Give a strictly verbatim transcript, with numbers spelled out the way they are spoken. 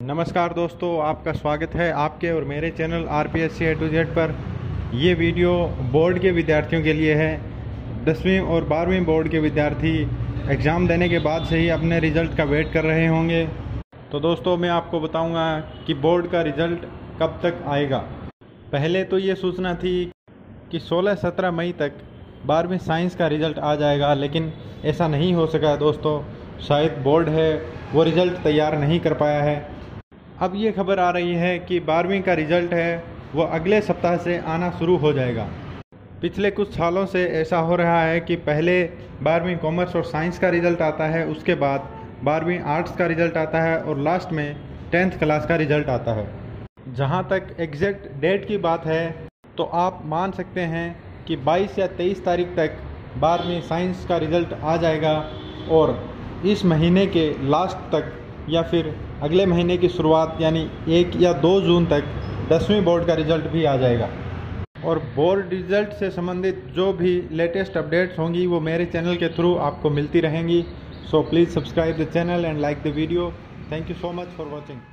नमस्कार दोस्तों, आपका स्वागत है आपके और मेरे channel R P S C A to Z पर। ये वीडियो बोर्ड के विद्यार्थियों के लिए है। दसवीं और बारहवीं बोर्ड के विद्यार्थी एग्ज़ाम देने के बाद से ही अपने रिज़ल्ट का वेट कर रहे होंगे। तो दोस्तों, मैं आपको बताऊंगा कि बोर्ड का रिज़ल्ट कब तक आएगा। पहले तो ये सूचना थी कि सोलह सत्रह मई तक बारहवीं साइंस का रिज़ल्ट आ जाएगा, लेकिन ऐसा नहीं हो सका दोस्तों। शायद बोर्ड है वो रिज़ल्ट तैयार नहीं कर पाया है। अब ये खबर आ रही है कि बारहवीं का रिज़ल्ट है वो अगले सप्ताह से आना शुरू हो जाएगा। पिछले कुछ सालों से ऐसा हो रहा है कि पहले बारहवीं कॉमर्स और साइंस का रिज़ल्ट आता है, उसके बाद बारहवीं आर्ट्स का रिज़ल्ट आता है और लास्ट में टेंथ क्लास का रिज़ल्ट आता है। जहाँ तक एग्जैक्ट डेट की बात है तो आप मान सकते हैं कि बाईस या तेईस तारीख तक बारहवीं साइंस का रिज़ल्ट आ जाएगा और इस महीने के लास्ट तक या फिर अगले महीने की शुरुआत यानी एक या दो जून तक दसवीं बोर्ड का रिज़ल्ट भी आ जाएगा। और बोर्ड रिज़ल्ट से संबंधित जो भी लेटेस्ट अपडेट्स होंगी वो मेरे चैनल के थ्रू आपको मिलती रहेंगी। So please subscribe the channel and like the video. Thank you so much for watching.